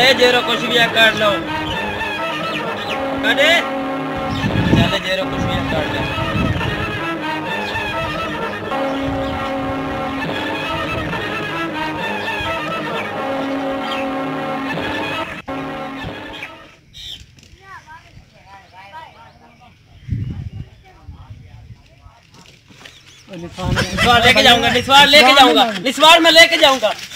ले जेरो कुछ भी काट लो काटे चले जेरो कुछ भी काट लो निस्वार लेके जाऊंगा निस्वार में लेके जाऊंगा